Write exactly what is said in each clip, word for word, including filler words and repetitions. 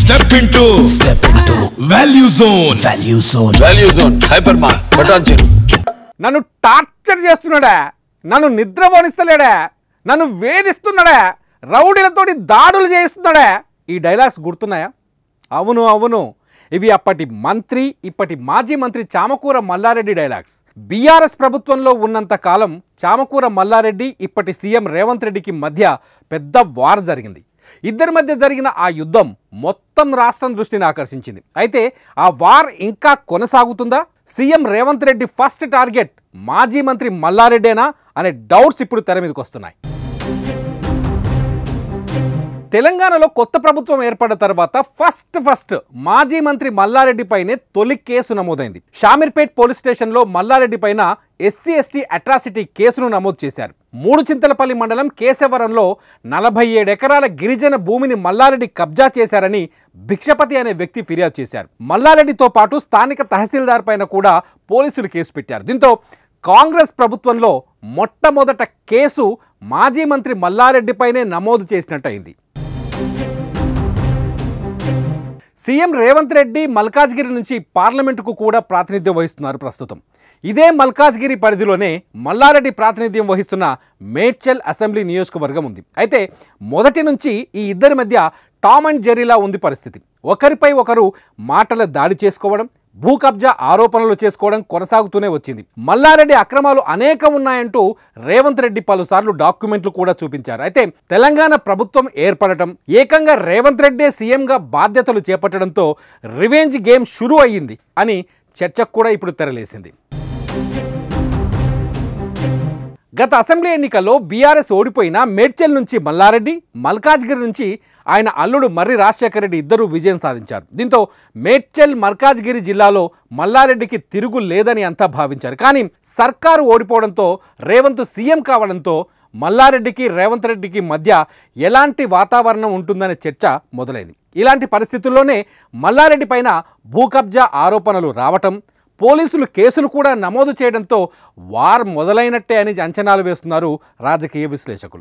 Step into Step into Value Zone Value Zone Value Zone Hypermart Button నన్ను torture చేస్తున్నాడా, నన్ను నిద్రపోనిస్తలేడా, నన్ను వేధిస్తున్నాడా, రౌడీలతోటి దాడులు చేస్తున్నాడా. ఈ డైలాగ్స్ గుర్తున్నాయా? అవును అవును, ఇవి అప్పటి మంత్రి ఇప్పటి మాజీ మంత్రి చామకూర మల్లారెడ్డి డైలాగ్స్. బీఆర్ఎస్ ప్రభుత్వంలో ఉన్నంత కాలం చామకూర మల్లారెడ్డి ఇప్పటి సీఎం రేవంత్ రెడ్డికి మధ్య పెద్ద వార్ జరిగింది. ఇద్దరి మధ్య జరిగిన ఆ యుద్ధం మొత్తం రాష్ట్రం దృష్టిని ఆకర్షించింది. అయితే ఆ వార్ ఇంకా కొనసాగుతుందా? CM Revanth Reddy first target మాజీ మంత్రి మల్లారెడ్డేనా అనే డౌట్స్ ఇప్పుడు తెర మీదకి వస్తున్నాయి. తెలంగాణలో కొత్త ప్రభుత్వం ఏర్పడిన తర్వాత ఫస్ట్ ఫస్ట్ మాజీ మంత్రి మల్లారెడ్డి పైనే తొలి కేసు నమోదైంది. షామీర్పేట్ పోలీస్ స్టేషన్లో మల్లారెడ్డి పైన ఎస్సీ ఎస్టీ అట్రాసిటీ కేసును నమోదు చేశారు. మూడు చింతలపల్లి మండలం కేశవరంలో నలభై ఏడు ఎకరాల గిరిజన భూమిని మల్లారెడ్డి కబ్జా చేశారని భిక్షపతి అనే వ్యక్తి ఫిర్యాదు చేశారు. మల్లారెడ్డితో పాటు స్థానిక తహసీల్దార్ పైన కూడా పోలీసులు కేసు పెట్టారు. దీంతో కాంగ్రెస్ ప్రభుత్వంలో మొట్టమొదట కేసు మాజీ మంత్రి మల్లారెడ్డి పైనే నమోదు చేసినట్టయింది. సీఎం రేవంత్ రెడ్డి మల్కాజ్గిరి నుంచి పార్లమెంటుకు కూడా ప్రాతినిధ్యం వహిస్తున్నారు. ప్రస్తుతం ఇదే మల్కాజ్గిరి పరిధిలోనే మల్లారెడ్డి ప్రాతినిధ్యం వహిస్తున్న మేడ్చల్ అసెంబ్లీ నియోజకవర్గం ఉంది. అయితే మొదటి నుంచి ఈ ఇద్దరి మధ్య టామ్ అండ్ జెర్రీలా ఉంది పరిస్థితి. ఒకరిపై ఒకరు మాటల దాడి చేసుకోవడం, భూ కబ్జా ఆరోపణలు చేసుకోవడం కొనసాగుతూనే వచ్చింది. మల్లారెడ్డి అక్రమాలు అనేకం ఉన్నాయంటూ రేవంత్ రెడ్డి పలుసార్లు డాక్యుమెంట్లు కూడా చూపించారు. అయితే తెలంగాణ ప్రభుత్వం ఏర్పడటం, ఏకంగా రేవంత్ రెడ్డి సీఎంగా బాధ్యతలు చేపట్టడంతో రివెంజ్ గేమ్ షురూ అయ్యింది అని చర్చకు కూడా ఇప్పుడు తెరలేసింది. గత అసెంబ్లీ ఎన్నికల్లో బీఆర్ఎస్ ఓడిపోయిన మేడ్చల్ నుంచి మల్లారెడ్డి, మల్కాజ్గిరి నుంచి ఆయన అల్లుడు మర్రి రాజశేఖర రెడ్డి ఇద్దరూ విజయం సాధించారు. దీంతో మేడ్చల్ మల్కాజ్గిరి జిల్లాలో మల్లారెడ్డికి తిరుగు లేదని అంతా భావించారు. కానీ సర్కారు ఓడిపోవడంతో, రేవంత్ సీఎం కావడంతో మల్లారెడ్డికి రేవంత్ రెడ్డికి మధ్య ఎలాంటి వాతావరణం ఉంటుందనే చర్చ మొదలైంది. ఇలాంటి పరిస్థితుల్లోనే మల్లారెడ్డి పైన భూ కబ్జా ఆరోపణలు రావటం, పోలీసులు కేసులు కూడా నమోదు చేయడంతో వార్ మొదలైనట్టే అని అంచనాలు వేస్తున్నారు రాజకీయ విశ్లేషకులు.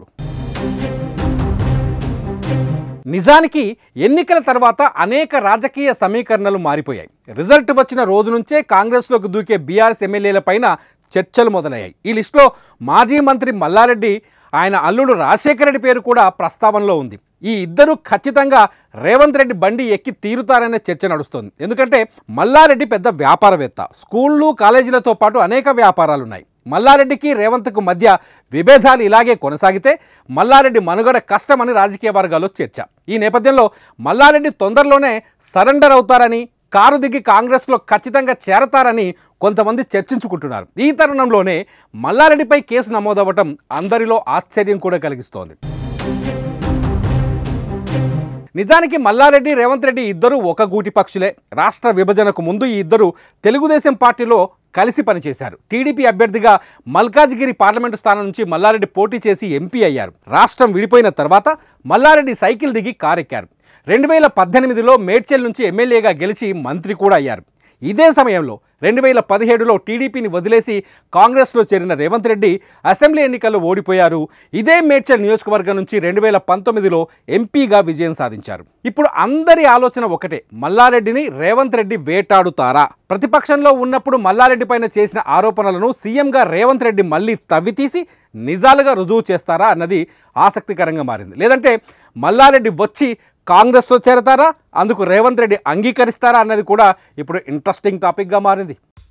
నిజానికి ఎన్నికల తర్వాత అనేక రాజకీయ సమీకరణలు మారిపోయాయి. రిజల్ట్ వచ్చిన రోజు నుంచే కాంగ్రెస్లోకి దూకే బీఆర్ఎస్ ఎమ్మెల్యేల పైన చర్చలు మొదలయ్యాయి. ఈ లిస్టులో మాజీ మంత్రి మల్లారెడ్డి, ఆయన అల్లుడు రాజశేఖర రెడ్డి పేరు కూడా ప్రస్తావనలో ఉంది. ఈ ఇద్దరు ఖచ్చితంగా రేవంత్ రెడ్డి బండి ఎక్కి తీరుతారనే చర్చ నడుస్తోంది. ఎందుకంటే మల్లారెడ్డి పెద్ద వ్యాపారవేత్త, స్కూళ్ళు కాలేజీలతో పాటు అనేక వ్యాపారాలున్నాయి. మల్లారెడ్డికి రేవంత్కు మధ్య విభేదాలు ఇలాగే కొనసాగితే మల్లారెడ్డి మనుగడ కష్టమని రాజకీయ వర్గాల్లో చర్చ. ఈ నేపథ్యంలో మల్లారెడ్డి తొందరలోనే సరెండర్ అవుతారని, కారు దిగి కాంగ్రెస్లో ఖచ్చితంగా చేరతారని కొంతమంది చర్చించుకుంటున్నారు. ఈ తరుణంలోనే మల్లారెడ్డిపై కేసు నమోదవ్వటం అందరిలో ఆశ్చర్యం కూడా కలిగిస్తోంది. నిజానికి మల్లారెడ్డి, రేవంత్ రెడ్డి ఇద్దరు ఒక గూటి పక్షులే. రాష్ట్ర విభజనకు ముందు ఈ ఇద్దరు తెలుగుదేశం పార్టీలో కలిసి పనిచేశారు. టీడీపీ అభ్యర్థిగా మల్కాజ్గిరి పార్లమెంటు స్థానం నుంచి మల్లారెడ్డి పోటీ చేసి ఎంపీ అయ్యారు. రాష్ట్రం విడిపోయిన తర్వాత మల్లారెడ్డి సైకిల్ దిగి కారెక్కారు. రెండు వేల పద్దెనిమిదిలో మేడ్చల్ నుంచి ఎమ్మెల్యేగా గెలిచి మంత్రి కూడా అయ్యారు. ఇదే సమయంలో రెండు వేల పదిహేడులో టీడీపీని వదిలేసి కాంగ్రెస్లో చేరిన రేవంత్ రెడ్డి అసెంబ్లీ ఎన్నికల్లో ఓడిపోయారు. ఇదే మేడ్చల్ నియోజకవర్గం నుంచి రెండు వేల పంతొమ్మిదిలో ఎంపీగా విజయం సాధించారు. ఇప్పుడు అందరి ఆలోచన ఒకటే, మల్లారెడ్డిని రేవంత్ రెడ్డి వేటాడుతారా? ప్రతిపక్షంలో ఉన్నప్పుడు మల్లారెడ్డి పైన చేసిన ఆరోపణలను సీఎంగా రేవంత్ రెడ్డి మళ్ళీ తవ్వితీసి నిజాలుగా రుజువు చేస్తారా అన్నది ఆసక్తికరంగా మారింది. లేదంటే మల్లారెడ్డి వచ్చి కాంగ్రెస్లో చేరతారా, అందుకు రేవంత్ రెడ్డి అంగీకరిస్తారా అన్నది కూడా ఇప్పుడు ఇంట్రెస్టింగ్ టాపిక్గా మారింది.